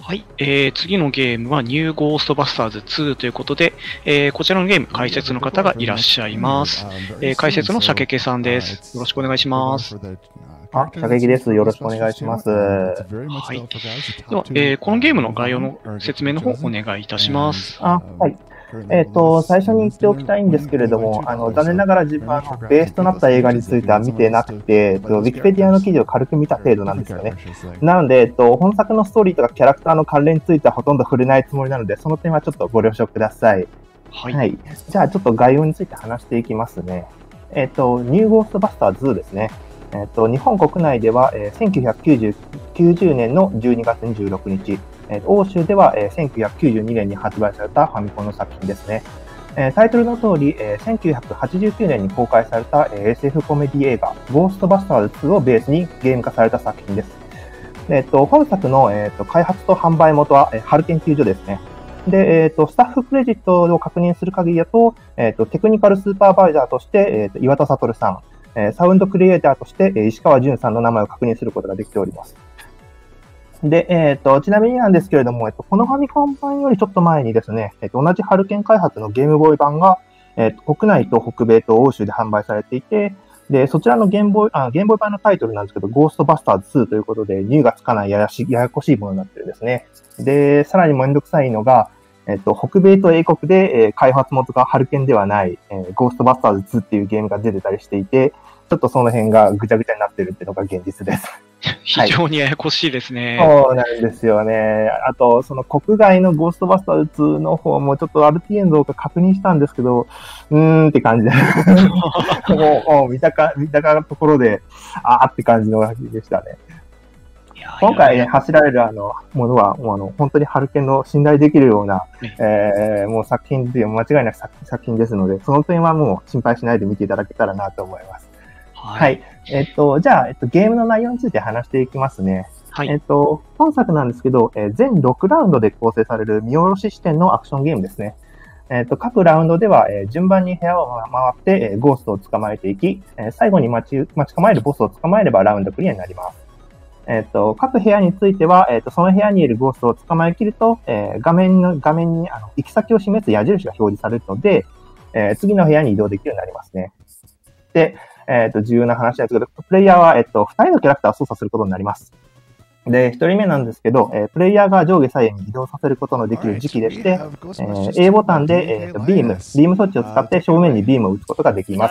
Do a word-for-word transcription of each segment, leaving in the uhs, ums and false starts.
はい、えー、次のゲームはニューゴーストバスターズツーということで、えー、こちらのゲーム解説の方がいらっしゃいます。えー、解説のシャケケさんです。よろしくお願いします。 あ、シャケケです。よろしくお願いします。はい。では、えー、このゲームの概要の説明の方お願いいたします。 あ、はい。えっ、ー、と、最初に言っておきたいんですけれども、あの、残念ながら自分はあのベースとなった映画については見てなくて、えっと、ウィキペディアの記事を軽く見た程度なんですよね。なので、えっと、本作のストーリーとかキャラクターの関連についてはほとんど触れないつもりなので、その点はちょっとご了承ください。はい。はい、じゃあ、ちょっと概要について話していきますね。えっと、ニューゴーストバスターズですね。えっと、日本国内では、えー、せんきゅうひゃくきゅうじゅうねんのじゅうにがつにじゅうろくにち、えー、欧州では、えー、せんきゅうひゃくきゅうじゅうにねんに発売されたファミコンの作品ですね。えー、タイトルの通り、えー、せんきゅうひゃくはちじゅうきゅうねんに公開された、えー、エスエフ コメディ映画、ゴーストバスターズツーをベースにゲーム化された作品です。えっと、本作の、えー、と開発と販売元は、えー、春研究所ですね。で、えっと、スタッフクレジットを確認する限りだと、えっと、テクニカルスーパーバイザーとして、えっと、岩田悟さん、えー、サウンドクリエイターとして、えー、石川淳さんの名前を確認することができております。で、えっと、ちなみになんですけれども、えっと、このファミコン版よりちょっと前にですね、えっと、同じ春研開発のゲームボーイ版が、えっと、国内と北米と欧州で販売されていて、で、そちらのゲームボーイ、あ、ゲームボーイ版のタイトルなんですけど、ゴーストバスターズツーということで、ニューがつかないややし、ややこしいものになってるんですね。で、さらにめんどくさいのが、えっと、北米と英国で、えー、開発元が春研ではない、えー、ゴーストバスターズツーっていうゲームが出てたりしていて、ちょっとその辺がぐちゃぐちゃになってるっていうのが現実です。 非常にややこしいですね。 はい、そうなんですよね。あと、その国外のゴーストバスターズツーの方もちょっとアルティエンドが確認したんですけど、うーんって感じで。もう、もう見たか、見たかのところで、あーって感じの感じでしたね。今回、ね、走られるあのものは、もうあの本当に春研の信頼できるような、えー、もう作品で間違いなく 作, 作品ですので、その点はもう心配しないで見ていただけたらなと思います。はい。はい、えっと、じゃあ、えっと、ゲームの内容について話していきますね。はい。えっと、本作なんですけど、えー、全ろくラウンドで構成される見下ろし視点のアクションゲームですね。えっと、各ラウンドでは、えー、順番に部屋を回って、えー、ゴーストを捕まえていき、えー、最後に待ち、待ち構えるボスを捕まえればラウンドクリアになります。えっと、各部屋については、えっと、その部屋にいるゴーストを捕まえきると、えー、画面の、画面に、あの、行き先を示す矢印が表示されるので、えー、次の部屋に移動できるようになりますね。で、えっと、重要な話なんですけど、プレイヤーは、えっと、二人のキャラクターを操作することになります。で、一人目なんですけど、えー、プレイヤーが上下左右に移動させることのできる時期でして、えー、A ボタンで、えーと、ビーム、ビーム装置を使って正面にビームを打つことができます。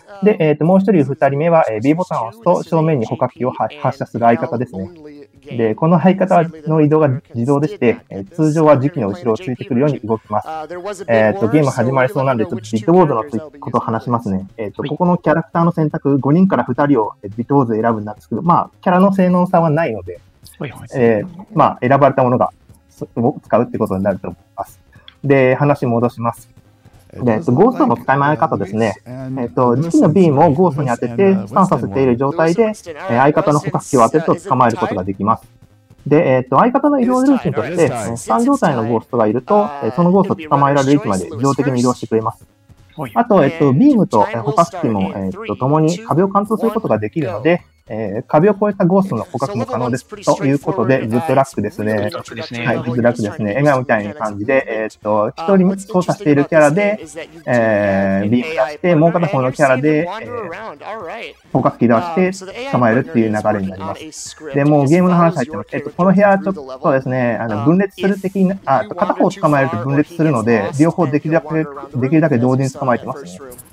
で、えーと、もう一人、二人目は、えー、B ボタンを押すと正面に捕獲器を発射する相方ですね。で、この相方の移動が自動でして、えー、通常は時期の後ろをついてくるように動きます。えっと、ゲーム始まりそうなんで、ちょっとビットボードのことを話しますね。えっと、ここのキャラクターの選択、ごにんからふたりをビットボードで選ぶんですけど、まあ、キャラの性能差はないので、はいはい、えー、まあ、選ばれたものが使うってことになると思います。で、話戻します。で、えっと、ゴーストの使い回り方ですね。えっと、時期のビームをゴーストに当てて、スタンさせている状態で、えー、相方の捕獲器を当てると捕まえることができます。で、えっと、相方の移動ルーティンとして、スタン状態のゴーストがいると、そのゴーストを捕まえられる位置まで自動的に移動してくれます。あと、えっと、ビームと捕獲器も、えっと、共に壁を貫通することができるので、えー、壁を越えたゴーストの捕獲も可能です。ということで、グッドラックですね。はい、グッドラックですね。笑顔みたいな感じで、えー、っと、一人操作しているキャラで、えー、ビーム出して、もう片方のキャラで、えー、捕獲器出して捕まえるっていう流れになります。で、もうゲームの話入ってます。えっと、この部屋、ちょっとですね、あの、分裂する的な、あ、片方捕まえると分裂するので、両方できるだけ、できるだけ同時に捕まえてますね。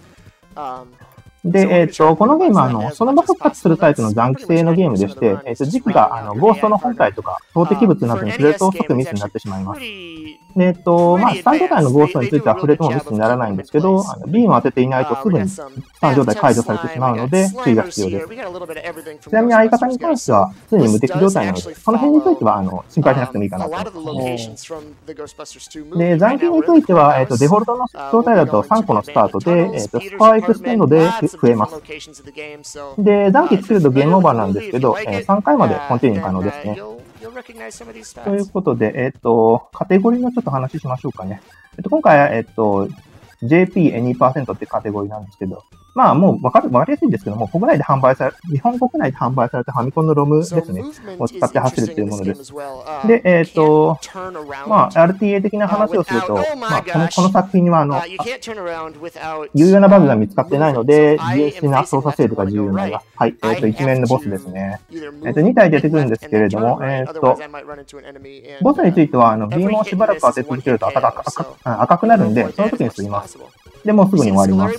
で、えっと、このゲームは、あの、その場復活するタイプの残機性のゲームでして、えっと、時期が、あの、ゴーストの本体とか、投擲物などに触れると即ミスになってしまいます。で、えっと、まあ、スタン状態のゴーストについては触れてもミスにならないんですけど、あのビームを当てていないとすぐにスタン状態解除されてしまうので、注意が必要です。ちなみに相方に関しては、常に無敵状態なので、その辺については、あの、心配しなくてもいいかなと思います。で、残機については、えっと、デフォルトの状態だとさんこのスタートで、えっと、スコアエクステンドで増えます。で、残機作るとゲームオーバーなんですけど、えー、さんかいまでコンティニュー可能ですね。ということで、えっと、カテゴリーのちょっと話しましょうかね。えっと、今回は、えっと、ジェーピー エニーパーセント ってカテゴリーなんですけど、 まあもう分かる、分かりやすいんですけども、国内で販売され、日本国内で販売されたファミコンのロムですね、を使って走るっていうものです。で、えっと、まあ アールティーエー 的な話をすると、まあこの、この作品にはあの、有用なバグが見つかってないので、純粋な操作精度が重要になります。はい、えっと、一面のボスですね。えっと、に体出てくるんですけれども、えっと、ボスについては、あの、ビームをしばらく当て続けると赤が赤く、赤くなるんで、その時に進みます。で、もうすぐに終わります。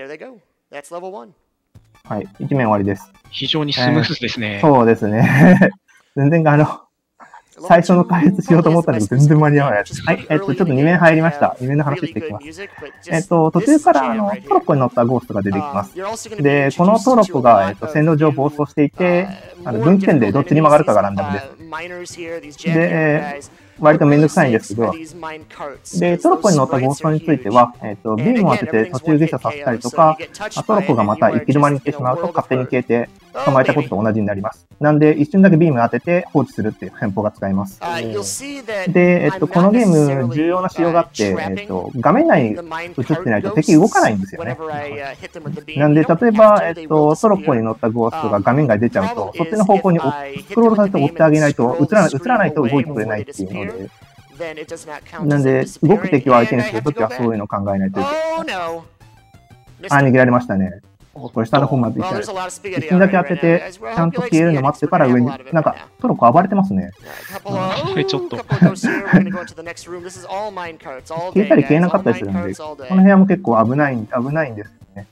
はい、一面終わりです。 非常にスムーズですね。 えー、そうですね。全然、あの、最初の開発しようと思ったんだけど、全然間に合わないです。はい、えっと、ちょっとに面入りました。に面の話していきます。えっと、途中から、あの、トロッコに乗ったゴーストが出てきます。で、このトロッコが、えっと、線路上暴走していて、あの、分岐点でどっちに曲がるかがランダムです。で、えー割とめんどくさいんですけど、で、トロッコに乗ったゴーストについては、えっと、ビームを当てて途中下車させたりとか、トロッコがまた行き止まりにしてしまうと勝手に消えて捕まえたことと同じになります。なんで、一瞬だけビームを当てて放置するっていう戦法が使えます。で、えっと、このゲーム、重要な仕様があって、えっと、画面内に映ってないと敵動かないんですよね。なんで、例えば、えっと、トロッコに乗ったゴーストが画面外出ちゃうと、そっちの方向にスクロールさせて追ってあげないと、映らない、映らないと動いてくれないっていうので、なんで、動く敵を相手にするときはそういうのを考えないといけない。あ、逃げられましたね。これ下の方まで行っちゃう。一瞬だけ当てて、ちゃんと消えるの待ってから上に、なんか、トロッコ暴れてますね。 これちょっと。 消えたり消えなかったりするんで、この部屋も結構危ない、危ないんですね。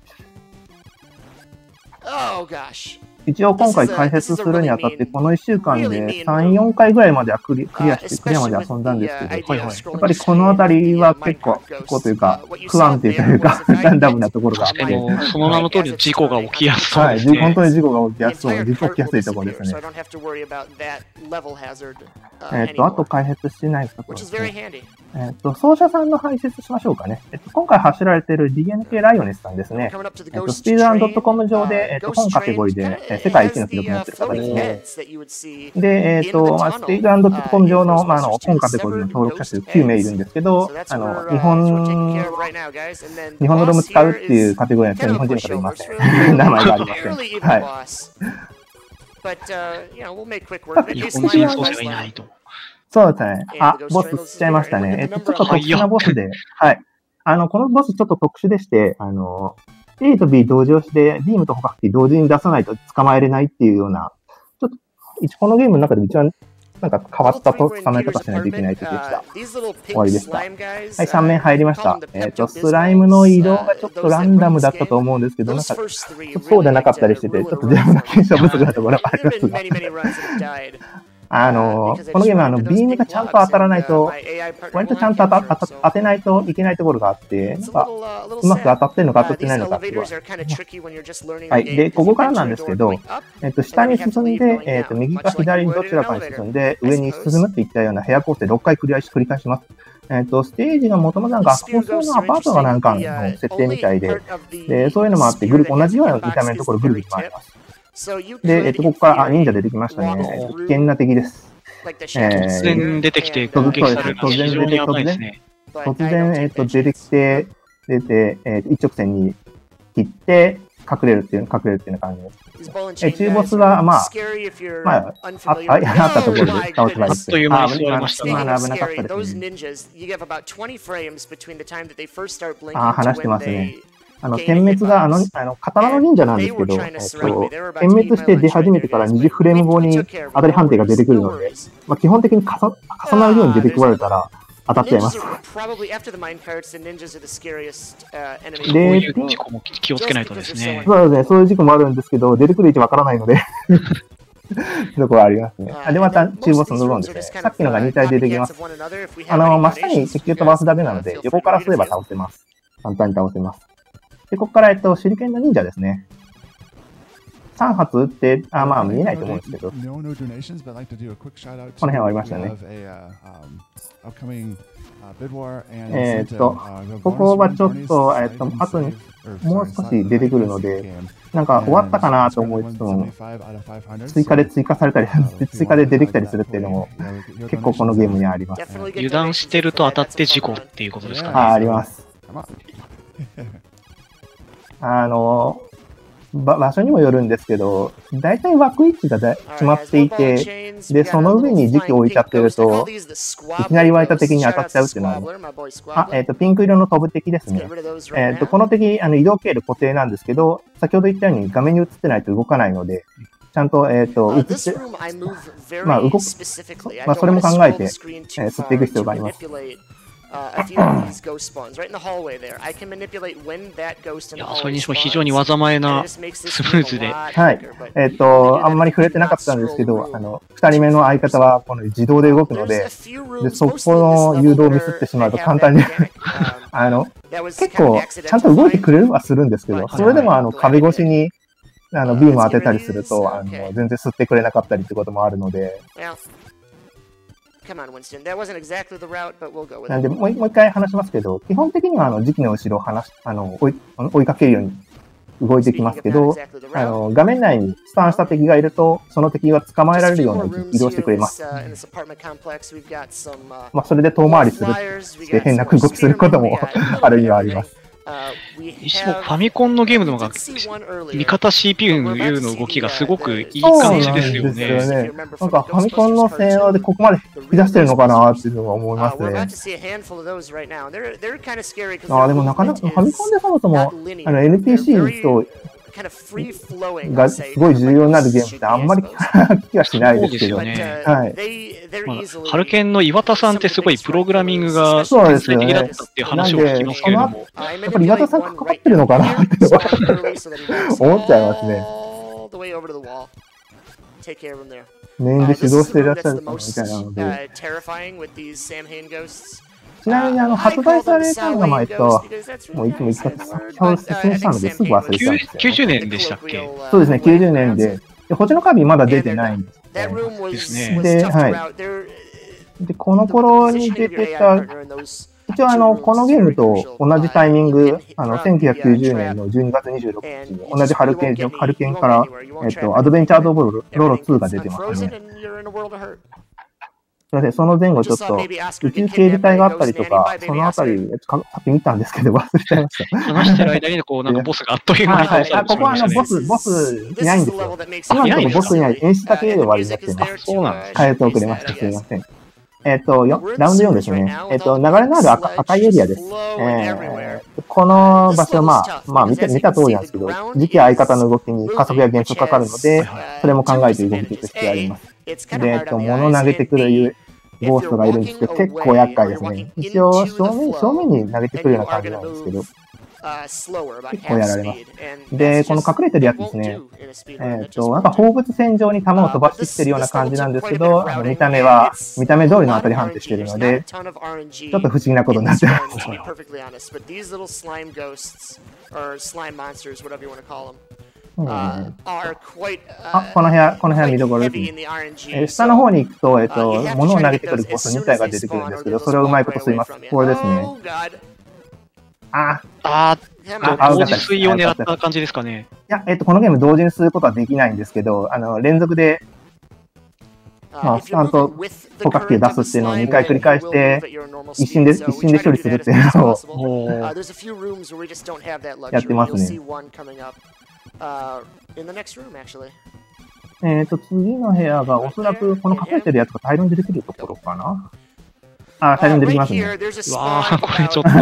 一応今回解説するにあたって、このいっしゅうかんでさん、よんかいぐらいまではクリ、クリアして、クリアまで遊んだんですけど、やっぱりこのあたりは結構、こうというか、不安定というか、ランダムなところがあって。 その名の通りの事故が起きやすそうですね。 はい、本当に事故が起きやすそう、事故起きやすいところですね。えっと、あと解説してないところですね。えっと、奏者さんの解説しましょうかね。えっと、今回走られている ディーエヌケー ライオネスさんですね。えっと、スピードランドットコム 上で、えっと、本カテゴリーで世界一の記録を持っている方ですね。で、えっと、まあ、スピードランドットコム 上の、まあ、あの、本カテゴリーの登録者数きゅうめいいるんですけど、あの、日本、日本のロム使うっていうカテゴリーの人は日本人の方いません。名前がありません。はい。 日本人奏者がいないと。 そうですね。あ、ボスしちゃいましたね。えっと、ちょっと特殊なボスで、はい。あの、このボスちょっと特殊でして、あの、A と B 同時押しで、ビームと捕獲器同時に出さないと捕まえれないっていうような、ちょっと、このゲームの中で一番、なんか変わったと捕まえ方しないといけない時でした。終わりでした。はい、さん面入りました。えっと、スライムの移動がちょっとランダムだったと思うんですけど、なんか、そうじゃなかったりしてて、ちょっと自分の検証不足なところがありますが。あの、このゲームはあの、ビームがちゃんと当たらないと、割とちゃんと当た当てないといけないところがあって、なんか、うまく当たってるのか当たってないのかっていうのは。はい。で、ここからなんですけど、えっと、下に進んで、えっと、右か左にどちらかに進んで、上に進むっていったような部屋構成ろっかい繰り返し繰り返します。えっと、ステージがもともと学校生のアパートがなんかの設定みたいで、で、そういうのもあって、ぐる同じような見た目のところぐるぐる回ります。で、えっと、ここから、あ、忍者出てきましたね。危険な敵です。 突然出てきて攻撃されるのは非常に危ないですね。 突然、えっと、出てきて、出て、えっと、一直線に切って、隠れるっていう、隠れるっていうような感じです。え、中ボスは、まあ、まあ、ああったところで倒しました。 あっという間に座りましたね。 まあ、危なかったですね。あ、話してますね。あの、点滅が、あの、あの、刀の忍者なんですけど、えっと、点滅して出始めてからにじゅうフレーム後に当たり判定が出てくるので、まあ、基本的に重重なるように出てこられたら当たっちゃいます。 で、事故も気をつけないとですね。 そうですね、そういう事故もあるんですけど、出てくる位置わからないので、ところありますね。で、また中ボスのドローンですね。さっきのがに体出てきます。あの、真下に敵を飛ばすだけなので、横からすれば倒せます。簡単に倒せます。で、ここから、えっと、手裏剣の忍者ですね。さん発撃って、あ、まあ見えないと思うんですけど。この辺はありましたね。えっと、ここはちょっと、えっと、後にもう少し出てくるので、なんか終わったかなと思いつつも、追加で追加されたり、追加で出てきたりするっていうのも、結構このゲームにはあります、ね。 油断してると当たって事故っていうことですかね。 あ、あります。 あの、場所にもよるんですけど、大体枠位置がだ決まっていて、で、その上に時期を置いちゃってると、いきなり湧いた敵に当たっちゃうっていうのはあります。あ、えっ、ー、と、ピンク色の飛ぶ敵ですね。えっ、ー、と、この敵、あの移動経路固定なんですけど、先ほど言ったように画面に映ってないと動かないので、ちゃんと、えっ、ー、と、映って、まあ、動く、まあ、それも考えて、えー、吸っていく必要があります。 いや、それにしても非常に技前なスムーズで。 はい。えっ、ー、と、あんまり触れてなかったんですけど、あの、二人目の相方はこの自動で動くので、で、そこの誘導をミスってしまうと簡単に、あの、結構、ちゃんと動いてくれるはするんですけど、それでもあの、壁越しに、あの、ビームを当てたりすると、あの、全然吸ってくれなかったりってこともあるので、なんで、もう一回話しますけど、基本的にはあの時期の後ろを離しあの追い追いかけるように動いてきますけど、あの画面内にスタンした敵がいると、その敵が捕まえられるような位置に移動してくれます。まあ、それで遠回りするして変な動きすることもあるにはあります。 にしてもファミコンのゲームの方が味方 シーピーユー の動きがすごくいい感じですよね。 そうなんですよね。なんかファミコンの性能でここまで引き出してるのかなっていうのは思いますね。ああ、でもなかなかファミコンでそもそもあの エヌピーシー とがすごい重要になるゲームってあんまり聞きはしないですけど、ね、はい。 まあ、ハルケンの岩田さんってすごいプログラミングが天才的だったっていう話を聞きますけれども、 やっぱり岩田さん関わってるのかなって思っちゃいますね。メインで指導していらっしゃるかみたいなので。ちなみにあの発売されたのが前と、もういつも一回説明したのですぐ忘れちゃうんですよ。 きゅうじゅうねんでしたっけ？ そうですね、きゅうじゅうねんで。で、こっちのカービィまだ出てないんですね。で、はい。で、この頃に出てた、一応あの、このゲームと同じタイミング、あの、せんきゅうひゃくきゅうじゅうねんのじゅうにがつにじゅうろくにちに、同じハルケン、ハルケンから、えっと、アドベンチャーズ・オブ・ロロツーが出てますね。すみません、その前後ちょっと宇宙警備隊があったりとか、そのあたり、さっき見たんですけど忘れちゃいました。 話してる間に、こう、なんかボスがあっという間に倒されてしまいましたね。 ここはあの、ボス、ボスいないんですよ。今のところボスいない、演出だけで終わりになってます。 そうなんです。 変えて遅れました。すみません。えっと、ラウンドよんですね。えっと、流れのある赤赤いエリアです。えー、この場所はまあ、まあ見て、見た通りなんですけど、次期相方の動きに加速や減速かかるので、それも考えて動いていく必要があります。で、えっと、物投げてくるゴーストがいるんですけど、結構厄介ですね。一応、正面、正面に投げてくるような感じなんですけど、結構やられます。で、この隠れてるやつですね。えっと、なんか放物線上に弾を飛ばしてきてるような感じなんですけど、あの見た目は、見た目通りの当たり判定してるので、ちょっと不思議なことになってます。うん、あ、この部屋、この部屋見どころですね。えー、下の方に行くと、えっと、物を投げてくるボスに体が出てくるんですけど、それをうまいこと吸います。これですね。あああ、同時吸いを狙った感じですかね。 いや、えっと、このゲーム同時に吸うことはできないんですけど、あの、連続で、まあ、スタンと捕獲器を出すっていうのをにかい繰り返して、一瞬で、一瞬で処理するっていうのを、やってますね。えっと、次の部屋がおそらくこの隠れてるやつが大量に出てくるところかな。あ、大量に出てきますね。 わあ、これちょっと。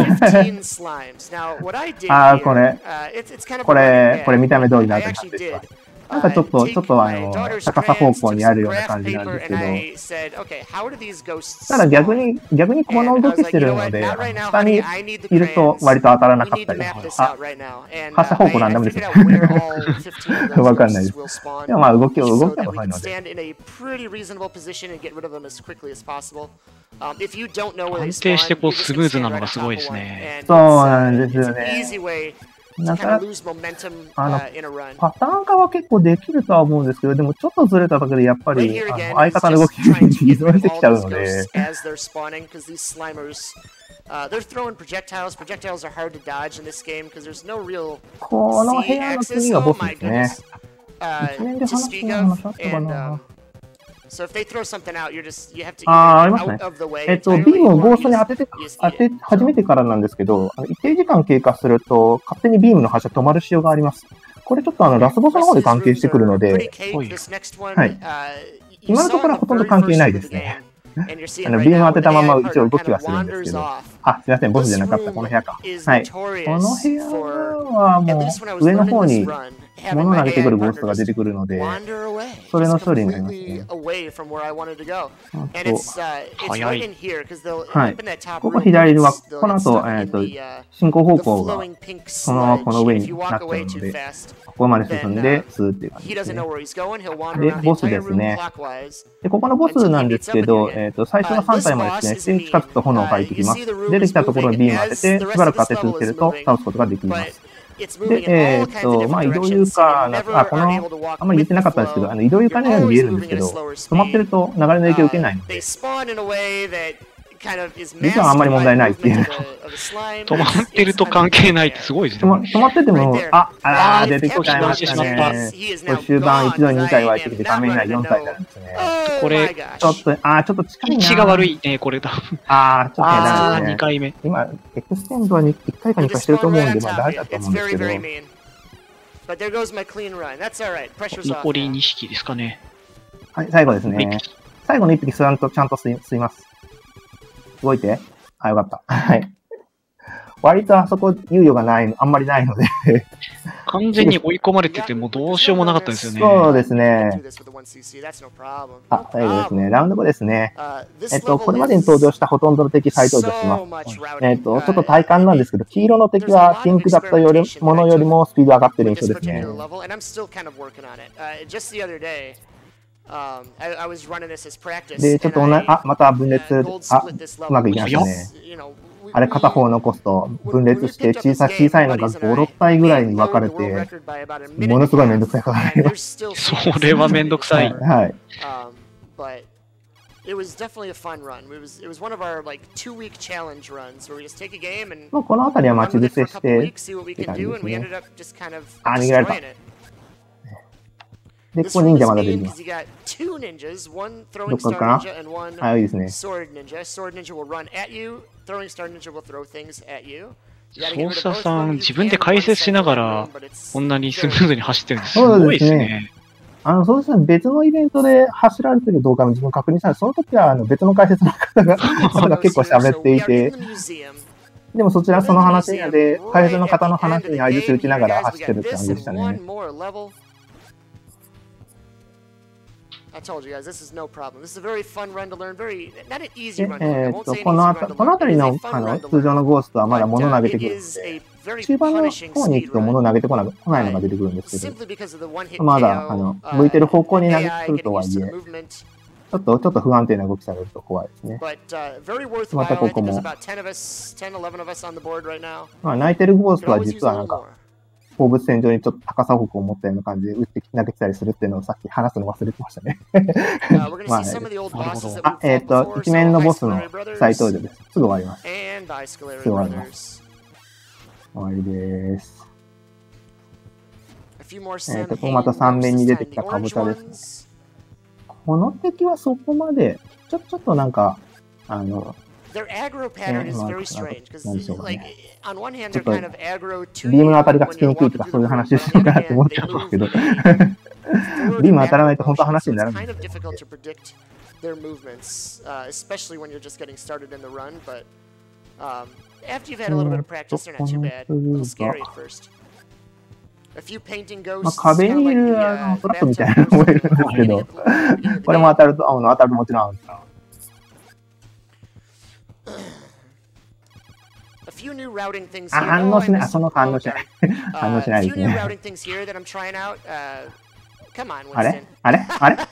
ああ、これ、これ、これ見た目通りのあたりなんですか。なんかちょっと、ちょっとあの、高さ方向にあるような感じなんですけど、ただ逆に、逆にこの動きしてるので、下にいると割と当たらなかったり、あ、発射方向なんでもですよ。わかんないです。でもまあ動きを動きは遅いので。 安定してこうスムーズなのがすごいですね。 そうなんですよね。なかなか、あの、パターン化は結構できるとは思うんですけど、でもちょっとずれただけでやっぱり、あの相方の動きに依存してきちゃうので。この部屋の次がボスですね。一面で話した話あったかな。 ああ、ありますね。えっと、ビームをゴーストに当てて、当て始めてからなんですけど、あの一定時間経過すると、勝手にビームの発射止まる仕様があります。これちょっとあの、ラスボスの方で関係してくるので、はい。今のところはほとんど関係ないですね。あの、ビーム当てたまま一応動きはするんですけど。あ、すいません、ボスじゃなかった。この部屋か。はい。この部屋はもう、上の方に物を投げてくるゴーストが出てくるので、それの処理になりますね。あと、 早い。 はい。ここ左は、この後、えっと、進行方向が、そのままこの上になっちゃうので、ここまで進んで、スーっていう感じですね。で、ボスですね。で、ここのボスなんですけど、えっと、最初のさん体もですね、近づくと炎が入ってきます。出てきたところにビーム当てて、しばらく当て続けると倒すことができます。で、えー、っと、まあ、移動床な、あ、この、あんまり言ってなかったんですけど、あの、移動床のように見えるんですけど、止まってると流れの影響を受けないので、実はあんまり問題ないっていう。 止まってると関係ないってすごいですね。 止まってても、あ、あー、出てきちゃいましたね。これ終盤一度にに体湧いてきて、画面内よん体になるんですね。 これ、 ちょっと、あー、ちょっと近いな。 位置が悪いね、これだ。 あー、ちょっとあー、 ね。 にかいめ。 今、エクステンドはいっかいかにかいしてると思うんで、まあ大丈夫だと思うんですけど。 残りに匹ですかね。 はい、最後ですね。最後のいっぴきちゃんと、ちゃんと吸い、吸います。動いて。あ、よかった。はい。割とあそこ猶予がない、あんまりないので。 完全に追い込まれてて、もうどうしようもなかったですよね。 そうですね。あ、最後ですね。ラウンドごですね。えっと、これまでに登場したほとんどの敵再登場します。えっと、ちょっと体感なんですけど、黄色の敵はピンクだったよりものよりもスピード上がってる印象ですね。で、ちょっと同じ、あ、また分裂、あ、うまくいきましたね。あれ片方を残すと分裂して小さ小さいのがご、ろく体ぐらいに分かれて、ものすごいめんどくさいことになります。 それはめんどくさい。 はい。もうこの辺りは待ち伏せしてって感じですね。あ、逃げられた。で、ここ忍者まだ出てきます。どっからかな。はい、いいですね。 操作さん、自分で解説しながら、こんなにスムーズに走ってるんです。すごいですね。 あの、そうですね、別のイベントで走られてる動画も自分確認したんです。その時は、あの、別の解説の方が、方が結構喋っていて、でもそちらその話で、解説の方の話に相槌打ちながら走ってるって感じでしたね。えっと、このあた、このあたりの、あの、通常のゴーストはまだ物投げてくるんで、中盤の方に行くと物投げてこな来ないのが出てくるんですけど、まだ、あの、向いてる方向に投げてくるとはいえ、ちょっと、ちょっと不安定な動きされると怖いですね。またここも。まあ、泣いてるゴーストは実はなんか、放物線上にちょっと高さ方を持ったような感じで打って投げてたりするっていうのをさっき話すの忘れてましたね。まあ、あ、えっと、一面のボスの再登場です。すぐ終わります。すぐ終わります。終わりです。えっと、ここまたさん面に出てきたカブタですね。この敵はそこまで、ちょ、ちょっとなんか、あの、Their aggro pattern is very strange because, like, on one hand, they're kind of aggro to you. ビームの当たりがつきにくいとかそういう話をしようかなって思っちゃうんですけど、ビーム当たらないと本当話にならない。Kind of difficult to predict their movements, uh, especially when you're just getting started in the run. But um, after you've had a little bit of practice, they're not too bad. A little scary at first. A few painting ghosts. 壁にいるあのトラップみたいなのもいるんですけど、これも当たると、あの当たるもちろんあるんですか。あ、反応しない。あ、その反応しない。反応しないですね。あれあれあれ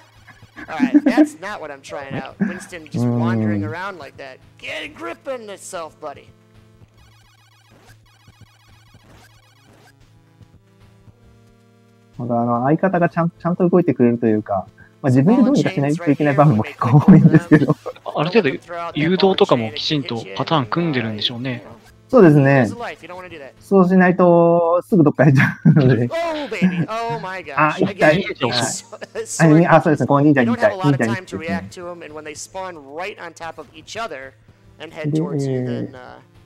まだあの相方がちゃん、ちゃんと動いてくれるというか、まあ、自分でどうにかしないといけない場面も結構多いんですけど。 ある程度、誘導とかもきちんとパターン組んでるんでしょうね。 そうですね。そうしないと、すぐどっか行っちゃうので。あ、一体。あ、そうですね。この忍者に体。忍者に体ですね。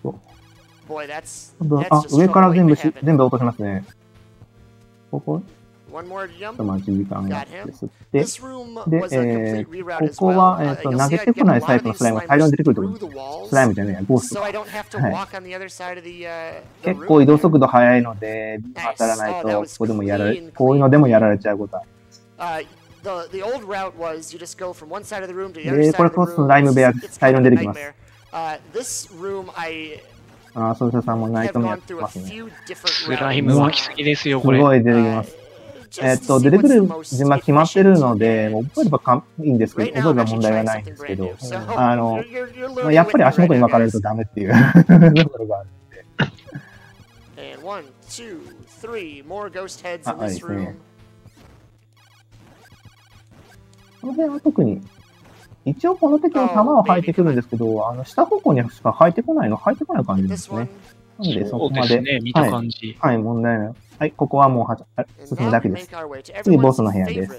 あ、上から全部し、全部落としますね。ここちょっと待ち時間がですって。で、えー、ここは、えっと、投げてこないタイプのスライムが大量に出てくるところです。スライムじゃないや、ゴースト。はい、結構移動速度速いので、当たらないと、ここでもやられ、こういうのでもやられちゃうことあります。で、これこそスライム部屋です。大量に出てきます。あ、ソルシャさんもナイトもやってますね。 スライム湧きすぎですよ、これ。 すごい出てきます。えっと、出てくる順番決まってるので、もう覚えればいいんですけど、覚えれば問題はないんですけど、あの、やっぱり足元に巻かれるとダメっていうところがあるので。あ、はいですね。この辺は特に、一応この敵の弾は入ってくるんですけど、あの、下方向にしか入ってこないの、入ってこない感じですね。なので、そこまで。 ね、見た感じ。 はい、はい、問題ない。はい、ここはもうは進むだけです。次、ボスの部屋です。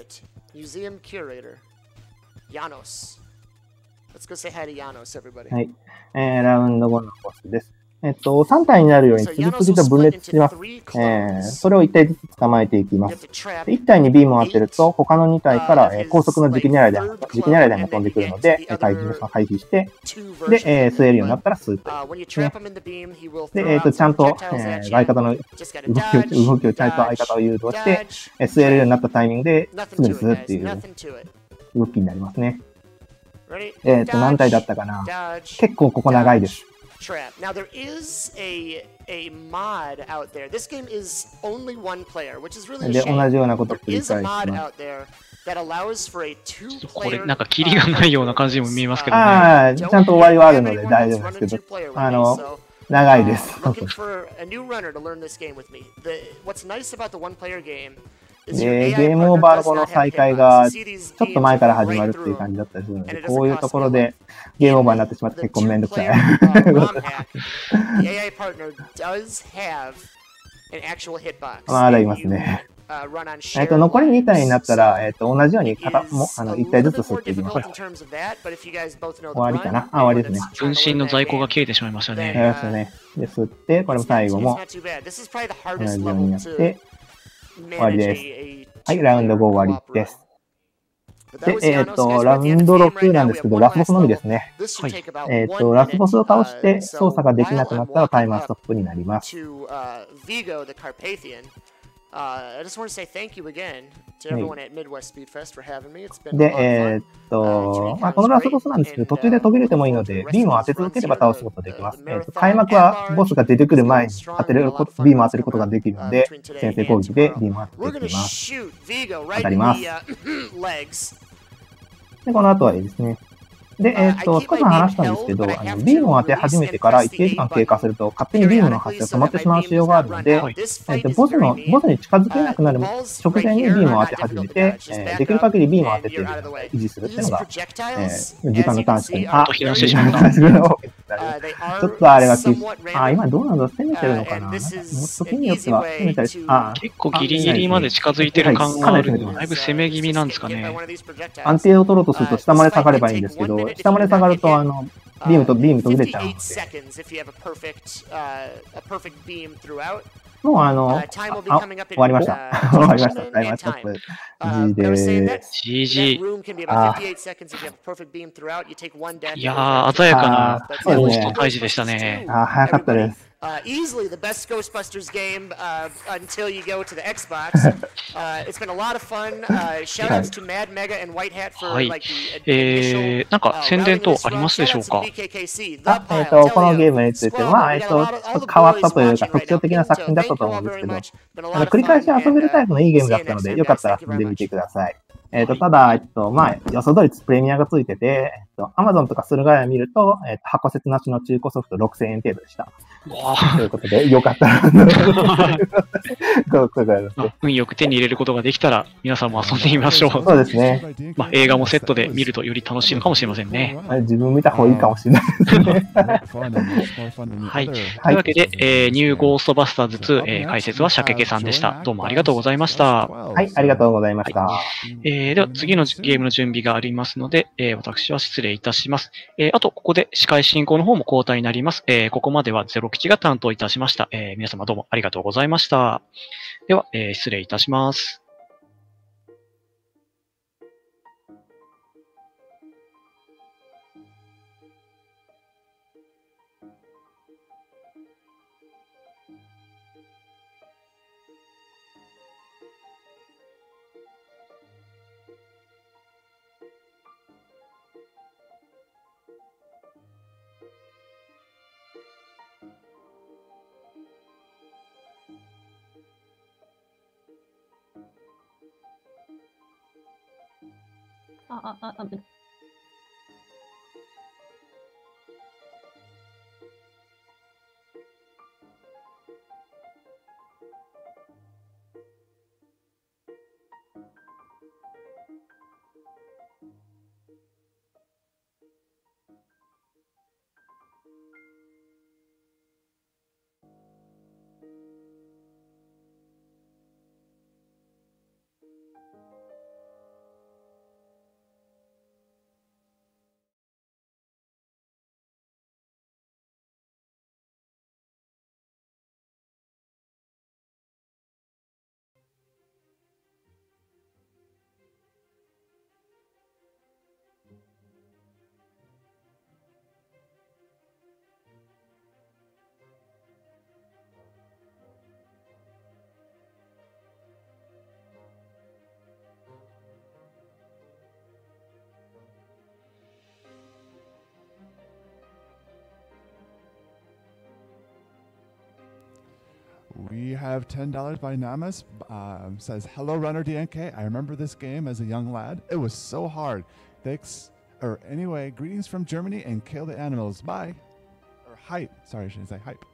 はい。えー、ラウンドごのボスです。えっと、さん体になるように次々と分裂します。えー、それをいち体ずつ捕まえていきます。いち体にビームを当てると、他のに体から、えー、高速の磁気狙い弾、磁気狙い弾が飛んでくるので、回避回避して、で、えー、吸えるようになったら吸うというですね。で、えっと、ちゃんと、えー、相方の動きを、動きをちゃんと相方を誘導して、えー、吸えるようになったタイミングですぐに吸うっていう動きになりますね。えっと、何体だったかな。結構ここ長いです。 Trap. Now there is a a mod out there. This game is only one player, which is really a shame. There is a mod out there that allows for a two player. これなんかキリがないような感じにも見えますけどね。 ああ、ちゃんと終わりはあるので大丈夫ですけど、あの長いです。 Looking for a new runner to learn this game with me. The what's nice about the one player game. で、ゲームオーバーのこの再開がちょっと前から始まるっていう感じだったりするので、こういうところでゲームオーバーになってしまって結構めんどくさい。まだいますね。えっと、残りに体になったら、えっと、同じように片もあのいち体ずつ吸っていきます。終わりかなあ、終わりですね。 分身の在庫が切れてしまいましたね。 やりましたね。で、吸って、これも最後も同じようにやって、終わりです。はい、ラウンドご終わりです。で、えっと、ラウンドろくなんですけど、ラスボスのみですね。はい。えっと、ラスボスを倒して操作ができなくなったらタイマーストップになります。で、えっと、まあ、このラスボスなんですけど、途中で途切れてもいいので、ビームを当て続ければ倒すことができます。えっと、開幕はボスが出てくる前に当てること、ビームを当てることができるので、先制攻撃でビームを当てていきます。当たります。で、この後はいいですね。で、えっと、少し話したんですけど、あのビームを当て始めてから一定時間経過すると、勝手にビームの発射が止まってしまう仕様があるので、えっと、ボスの、ボスに近づけなくなる直前にビームを当て始めて、えー、できる限りビームを当てて維持するっていうのが、えー、時間の短縮に。あ、 避難してしまった。 ちょっとあれはき、あ、今どうなんだ攻めてるのかなもっと時によっては攻めたりし、あ、 結構ギリギリまで近づいてる感があるので、だいぶ攻め気味なんですかね。 安定を取ろうとすると下まで下がればいいんですけど、下まで下がると、あの、ビームとビーム途切れちゃうので。もうあの、あ、終わりました。終わりました。タイマーストップ。G でーす。 ジージー。 あいやー、鮮やかなゴースト退治でしたね。 あ、早かったです。 Uh, easily the best Ghostbusters game uh, until you go to the Xbox. Uh, it's been a lot of fun. Uh, shoutouts to Mad Mega and White Hat for like the initial. なんか宣伝等ありますでしょうか？ あ、えっと、このゲームについては、えっと、ちょっと変わったというか特徴的な作品だったと思うんですけど、あの繰り返し遊べるタイプのいいゲームだったので、よかったら遊んでみてください。えっと、ただ、えっと、まあ、予想通りプレミアがついてて、 Amazon とか駿河屋見ると、えー、と箱説なしの中古ソフトろくせんえん程度でした。ということで、よかったら運よく手に入れることができたら、皆さんも遊んでみましょう。 そうですね。 まあ、映画もセットで見るとより楽しいのかもしれませんね。 自分見た方がいいかもしれないですね。 はい。というわけで、えー、ニューゴーストバスターズツー、えー、解説はシャケケさんでした。どうもありがとうございました。 はい、ありがとうございました。はい、 えー、では、次のゲームの準備がありますので、えー、私は失礼いたします。えー、あと、ここで司会進行の方も交代になります。えー、ここまではゼロ吉が担当いたしました。えー、皆様どうもありがとうございました。では、えー、失礼いたします。 あ、あ、あ、 We have ten dollars by Namas. Uh, says, hello, Runner D N K. I remember this game as a young lad. It was so hard. Thanks. Or anyway, greetings from Germany and kill the animals. Bye. Or hype. Sorry, I shouldn't say hype.